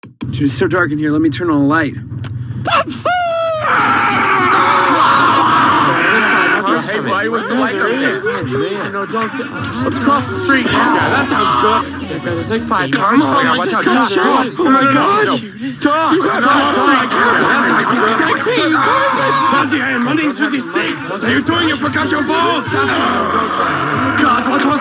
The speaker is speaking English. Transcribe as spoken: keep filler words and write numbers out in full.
It's so dark in here. Let me turn on a light. Hey, buddy, what's the light right there? No, don't. Let's cross the street. Yeah, that sounds good. There's like five cars. Oh, yeah, watch out. Oh my God! Tom, let's cross the street. Tati, I am running through the city. What are you doing? You forgot your balls. God, what was